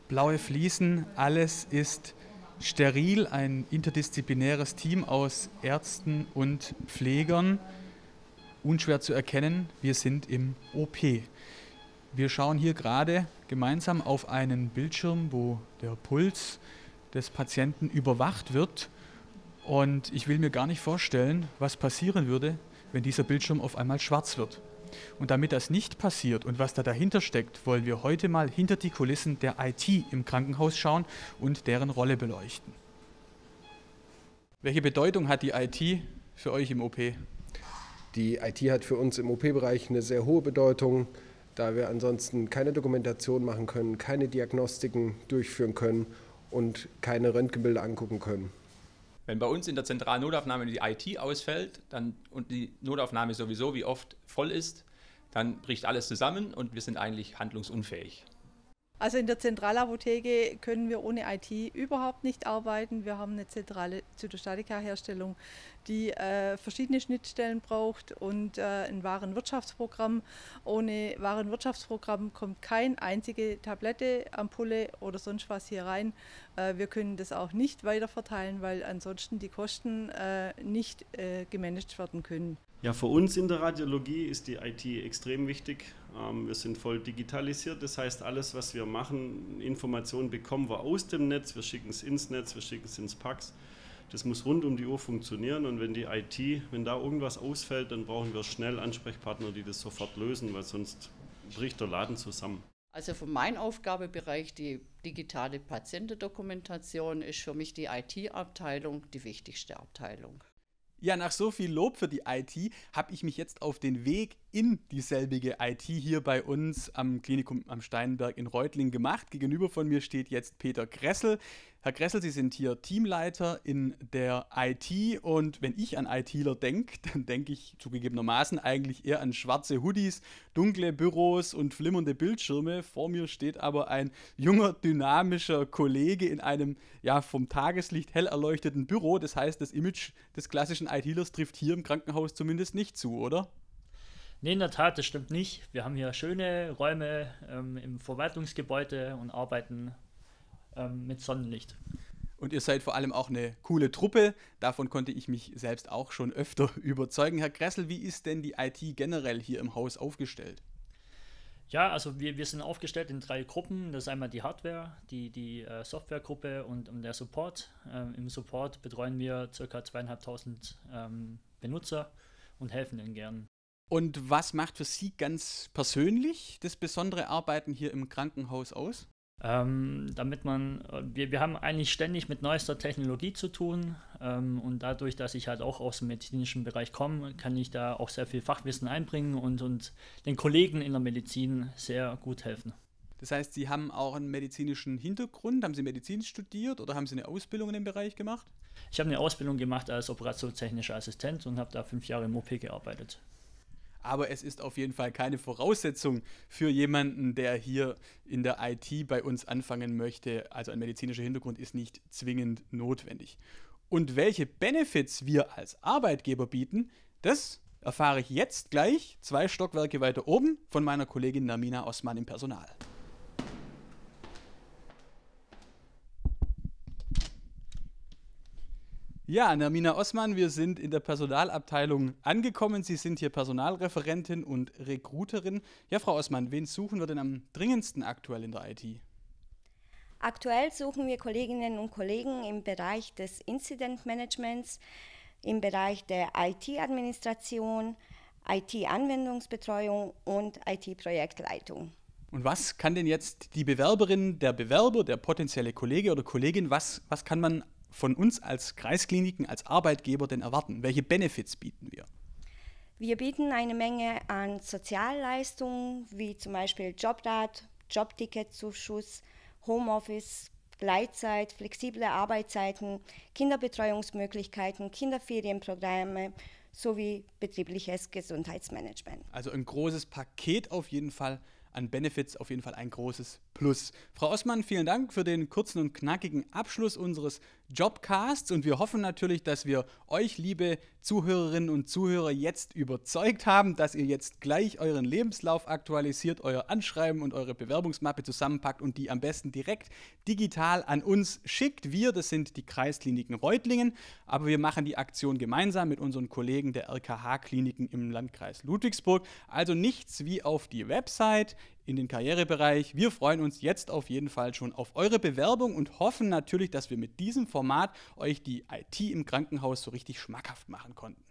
blaue Fliesen, alles ist steril, ein interdisziplinäres Team aus Ärzten und Pflegern. Unschwer zu erkennen, wir sind im OP. Wir schauen hier gerade gemeinsam auf einen Bildschirm, wo der Puls des Patienten überwacht wird. Und ich will mir gar nicht vorstellen, was passieren würde, wenn dieser Bildschirm auf einmal schwarz wird. Und damit das nicht passiert und was da dahinter steckt, wollen wir heute mal hinter die Kulissen der IT im Krankenhaus schauen und deren Rolle beleuchten. Welche Bedeutung hat die IT für euch im OP? Die IT hat für uns im OP-Bereich eine sehr hohe Bedeutung, da wir ansonsten keine Dokumentation machen können, keine Diagnostiken durchführen können und keine Röntgenbilder angucken können. Wenn bei uns in der zentralen Notaufnahme die IT ausfällt und die Notaufnahme sowieso wie oft voll ist, dann bricht alles zusammen und wir sind eigentlich handlungsunfähig. Also in der Zentralapotheke können wir ohne IT überhaupt nicht arbeiten. Wir haben eine zentrale Zytostatika-Herstellung, die verschiedene Schnittstellen braucht und ein Warenwirtschaftsprogramm. Ohne Warenwirtschaftsprogramm kommt keine einzige Tablette, Ampulle oder sonst was hier rein. Wir können das auch nicht weiterverteilen, weil ansonsten die Kosten nicht gemanagt werden können. Ja, für uns in der Radiologie ist die IT extrem wichtig. Wir sind voll digitalisiert, das heißt, alles, was wir machen, Informationen bekommen wir aus dem Netz, wir schicken es ins Netz, wir schicken es ins PACS. Das muss rund um die Uhr funktionieren und wenn wenn da irgendwas ausfällt, dann brauchen wir schnell Ansprechpartner, die das sofort lösen, weil sonst bricht der Laden zusammen. Also für meinen Aufgabebereich, die digitale Patientendokumentation, ist für mich die IT-Abteilung die wichtigste Abteilung. Ja, nach so viel Lob für die IT habe ich mich jetzt auf den Weg in dieselbige IT hier bei uns am Klinikum am Steinberg in Reutlingen gemacht. Gegenüber von mir steht jetzt Peter Gressel. Herr Gressel, Sie sind hier Teamleiter in der IT und wenn ich an ITler denke, dann denke ich zugegebenermaßen eigentlich eher an schwarze Hoodies, dunkle Büros und flimmernde Bildschirme. Vor mir steht aber ein junger, dynamischer Kollege in einem vom Tageslicht hell erleuchteten Büro. Das heißt, das Image des klassischen ITlers trifft hier im Krankenhaus zumindest nicht zu, oder? Nee, in der Tat, das stimmt nicht. Wir haben hier schöne Räume im Verwaltungsgebäude und arbeiten mit Sonnenlicht. Und ihr seid vor allem auch eine coole Truppe. Davon konnte ich mich selbst auch schon öfter überzeugen. Herr Gressel, wie ist denn die IT generell hier im Haus aufgestellt? Ja, also wir sind aufgestellt in 3 Gruppen. Das ist einmal die Hardware, die Softwaregruppe und der Support. Im Support betreuen wir ca. 2.500 Benutzer und helfen ihnen gern. Und was macht für Sie ganz persönlich das besondere Arbeiten hier im Krankenhaus aus? Wir haben eigentlich ständig mit neuester Technologie zu tun und dadurch, dass ich halt auch aus dem medizinischen Bereich komme, kann ich da auch sehr viel Fachwissen einbringen und den Kollegen in der Medizin sehr gut helfen. Das heißt, Sie haben auch einen medizinischen Hintergrund? Haben Sie Medizin studiert oder haben Sie eine Ausbildung in dem Bereich gemacht? Ich habe eine Ausbildung gemacht als operationstechnischer Assistent und habe da 5 Jahre im OP gearbeitet. Aber es ist auf jeden Fall keine Voraussetzung für jemanden, der hier in der IT bei uns anfangen möchte. Also ein medizinischer Hintergrund ist nicht zwingend notwendig. Und welche Benefits wir als Arbeitgeber bieten, das erfahre ich jetzt gleich 2 Stockwerke weiter oben von meiner Kollegin Nermina Osman im Personal. Ja, Nermina Osman, wir sind in der Personalabteilung angekommen. Sie sind hier Personalreferentin und Recruiterin. Ja, Frau Osman, wen suchen wir denn am dringendsten aktuell in der IT? Aktuell suchen wir Kolleginnen und Kollegen im Bereich des Incident Managements, im Bereich der IT-Administration, IT-Anwendungsbetreuung und IT-Projektleitung. Und was kann denn jetzt die Bewerberin, der Bewerber, der potenzielle Kollege oder Kollegin, was kann man von uns als Kreiskliniken, als Arbeitgeber denn erwarten? Welche Benefits bieten wir? Wir bieten eine Menge an Sozialleistungen, wie zum Beispiel Jobrat, Jobticketzuschuss, Homeoffice, Gleitzeit, flexible Arbeitszeiten, Kinderbetreuungsmöglichkeiten, Kinderferienprogramme sowie betriebliches Gesundheitsmanagement. Also ein großes Paket auf jeden Fall an Benefits, auf jeden Fall ein großes Plus. Frau Osman, vielen Dank für den kurzen und knackigen Abschluss unseres Jobcasts und wir hoffen natürlich, dass wir euch, liebe Zuhörerinnen und Zuhörer, jetzt überzeugt haben, dass ihr jetzt gleich euren Lebenslauf aktualisiert, euer Anschreiben und eure Bewerbungsmappe zusammenpackt und die am besten direkt digital an uns schickt. Wir, das sind die Kreiskliniken Reutlingen, aber wir machen die Aktion gemeinsam mit unseren Kollegen der RKH-Kliniken im Landkreis Ludwigsburg. Also nichts wie auf die Website, in den Karrierebereich. Wir freuen uns jetzt auf jeden Fall schon auf eure Bewerbung und hoffen natürlich, dass wir mit diesem Format euch die IT im Krankenhaus so richtig schmackhaft machen konnten.